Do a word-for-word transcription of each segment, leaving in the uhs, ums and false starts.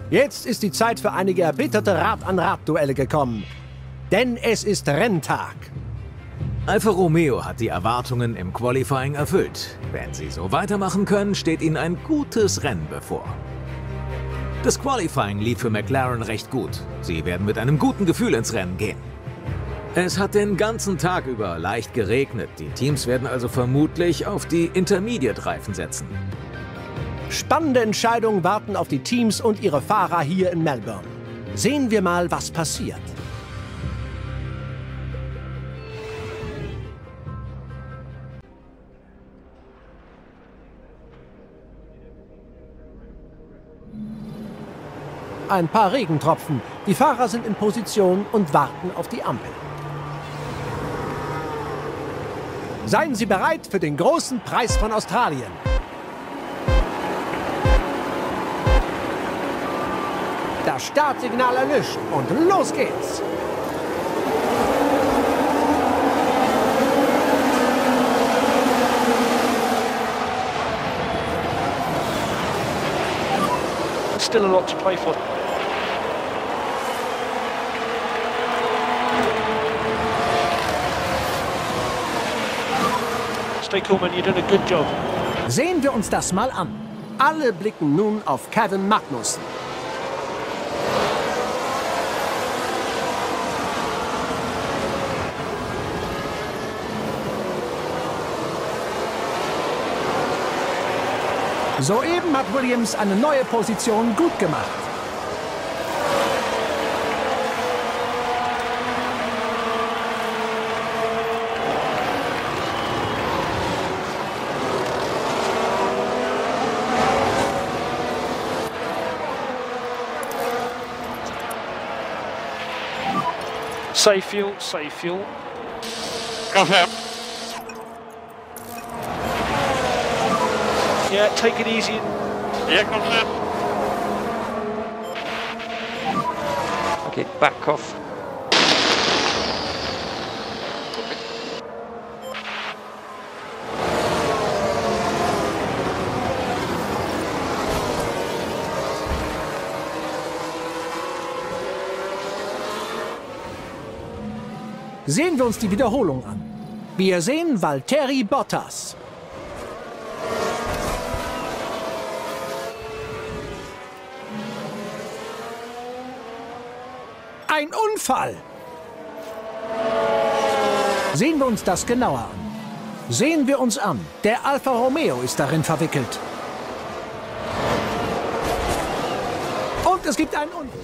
Jetzt ist die Zeit für einige erbitterte Rad-an-Rad-Duelle gekommen. Denn es ist Renntag. Alfa Romeo hat die Erwartungen im Qualifying erfüllt. Wenn sie so weitermachen können, steht ihnen ein gutes Rennen bevor. Das Qualifying lief für McLaren recht gut. Sie werden mit einem guten Gefühl ins Rennen gehen. Es hat den ganzen Tag über leicht geregnet. Die Teams werden also vermutlich auf die Intermediate-Reifen setzen. Spannende Entscheidungen warten auf die Teams und ihre Fahrer hier in Melbourne. Sehen wir mal, was passiert. Ein paar Regentropfen. Die Fahrer sind in Position und warten auf die Ampel. Seien Sie bereit für den großen Preis von Australien. Das Startsignal erlischt und los geht's. Still a lot to play for. Stay cool, man. You're doing a good job. Sehen wir uns das mal an. Alle blicken nun auf Kevin Magnussen. Soeben hat Williams eine neue Position gut gemacht. Safe fuel, safe fuel. Confirm. Yeah, take it easy. Yeah, confirm. Okay, back off. Sehen wir uns die Wiederholung an. Wir sehen Valtteri Bottas. Ein Unfall! Sehen wir uns das genauer an. Sehen wir uns an. Der Alfa Romeo ist darin verwickelt. Und es gibt einen Unfall.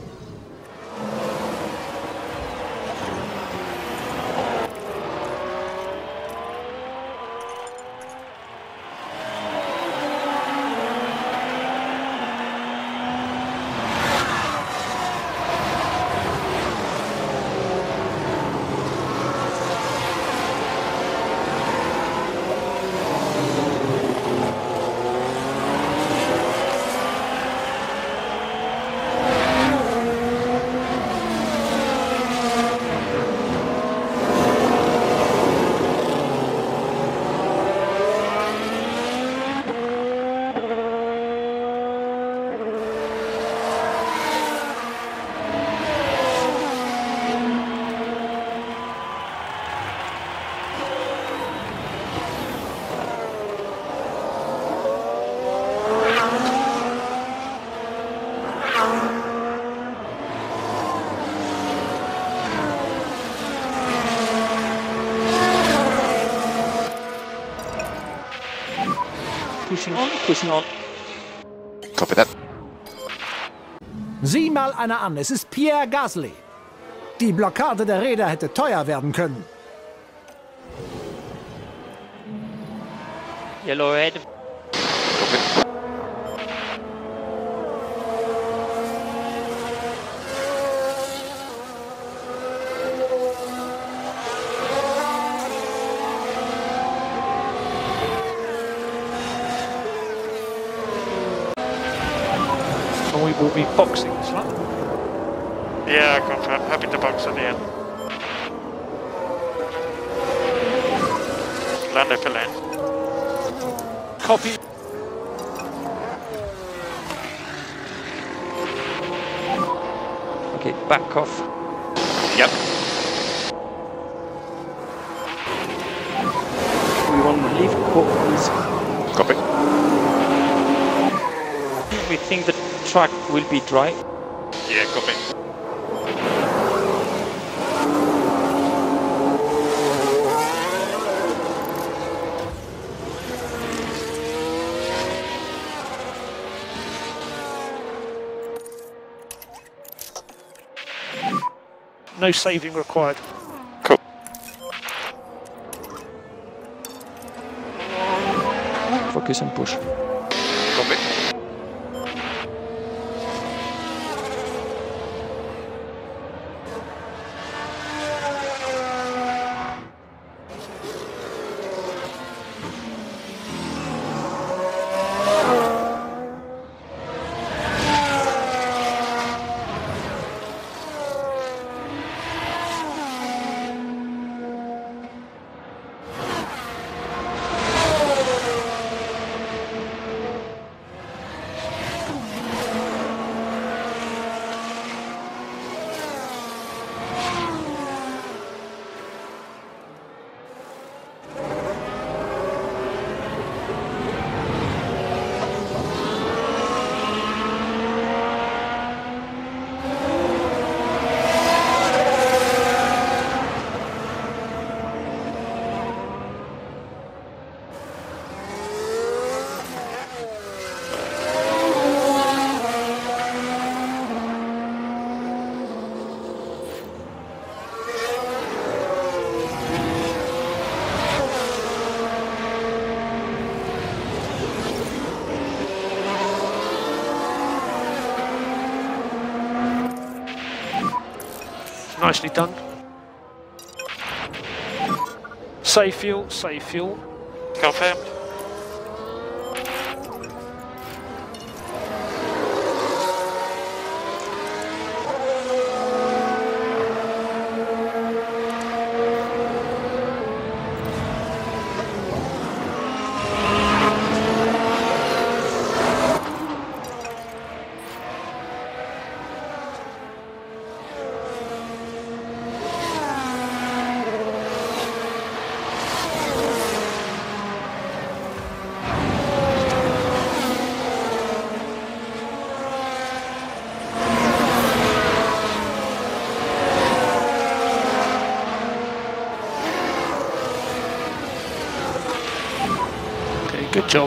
Pushing on, pushing on. Copy that. Sieh mal einer an, es ist Pierre Gasly. Die Blockade der Räder hätte teuer werden können. Yellow ahead. We will be boxing this lap. Yeah, confirm. Happy to box at the end. Land if lane. Copy. Okay, back off. Yep. We want to leave port, please. Copy. We think the track will be dry. Yeah, copy. No saving required. Cool. Focus and push. Copy. Nicely done. Save fuel, save fuel. Confirmed. Good job.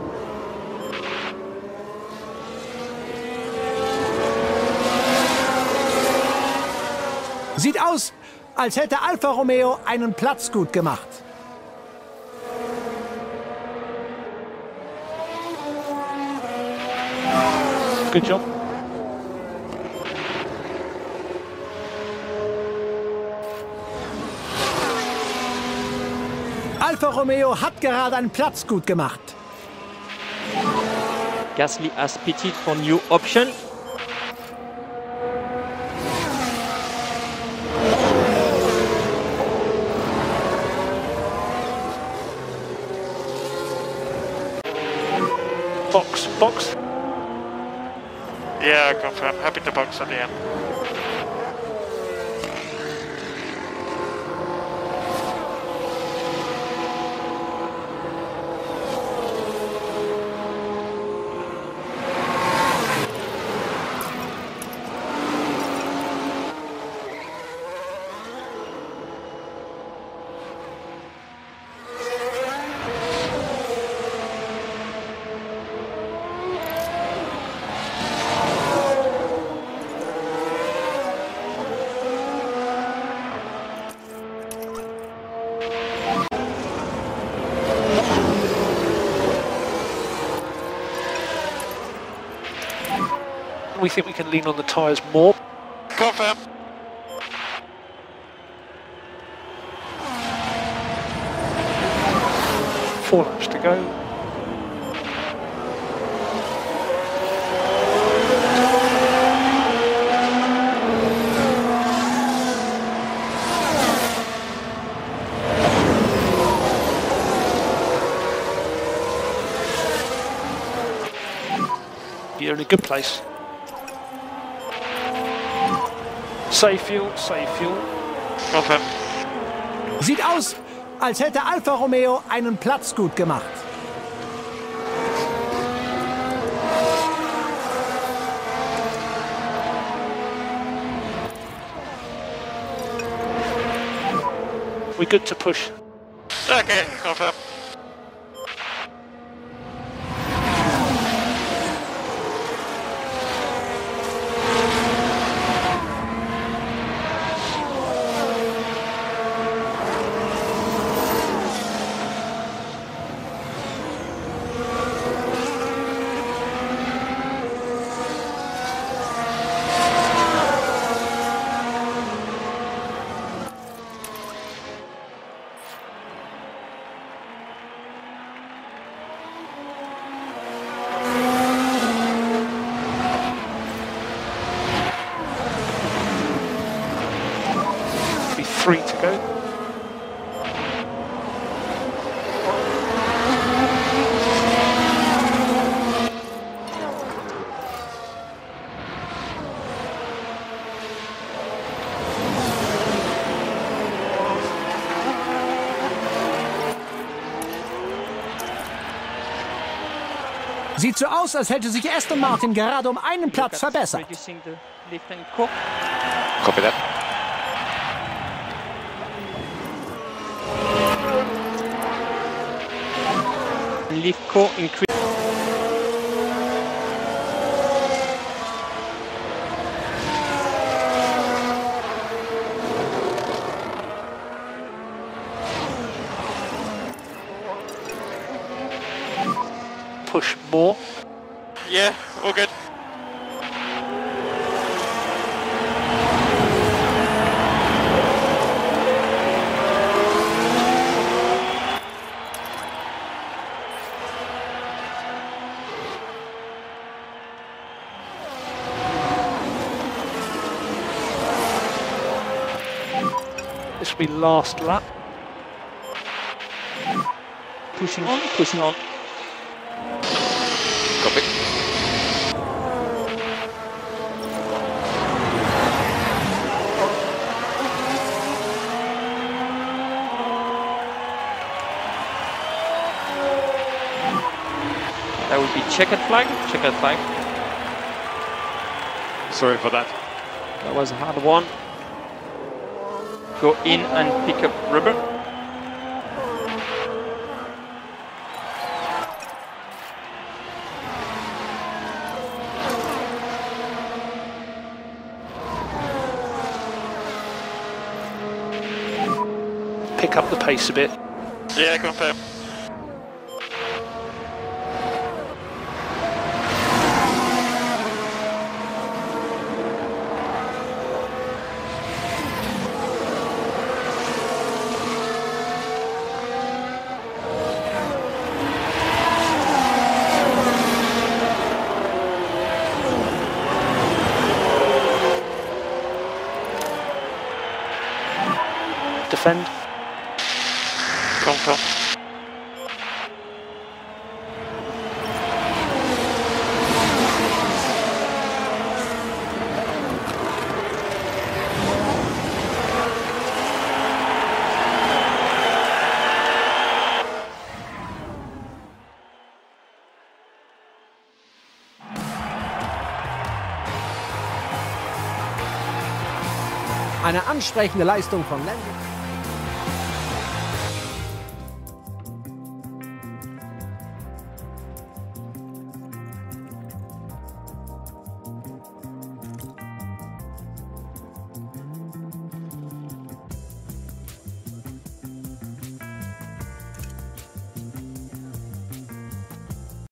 Sieht aus, als hätte Alfa Romeo einen Platz gut gemacht. Good job. Alfa Romeo hat gerade einen Platz gut gemacht. Gasly has pitted for new option. Box, box. Yeah, confirm. Happy to box at the end. We think we can lean on the tyres more. Confirm. Four laps to go. You're in a good place. Save fuel, save fuel. Confirm. Sieht aus, als hätte Alfa Romeo einen Platz gut gemacht. We're good to push. Okay, confirm. Three to go. Sieht so aus, als hätte sich Aston Martin gerade um einen Platz verbessert. Reducing the lift and core. Copy that. Lift core increase. Push more. Yeah, all good. This will be last lap. Pushing on, pushing on. Copy. That would be checkered flag, checkered flag. Sorry for that. That was a hard one. Go in and pick up rubber. Pick up the pace a bit. Yeah, confirm. Defend. Confirm. Eine ansprechende Leistung von Lando.